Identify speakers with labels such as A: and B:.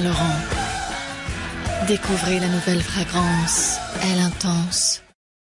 A: Saint Laurent. Découvrez la nouvelle fragrance, Elle Intense.